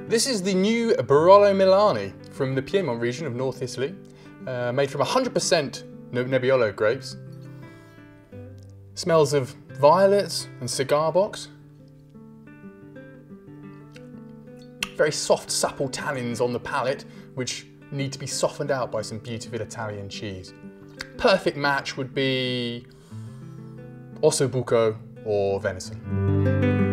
This is the new Barolo Milani from the Piedmont region of North Italy, made from 100% Nebbiolo grapes. Smells of violets and cigar box. Very soft, supple tannins on the palate, which need to be softened out by some beautiful Italian cheese. Perfect match would be ossobuco or venison.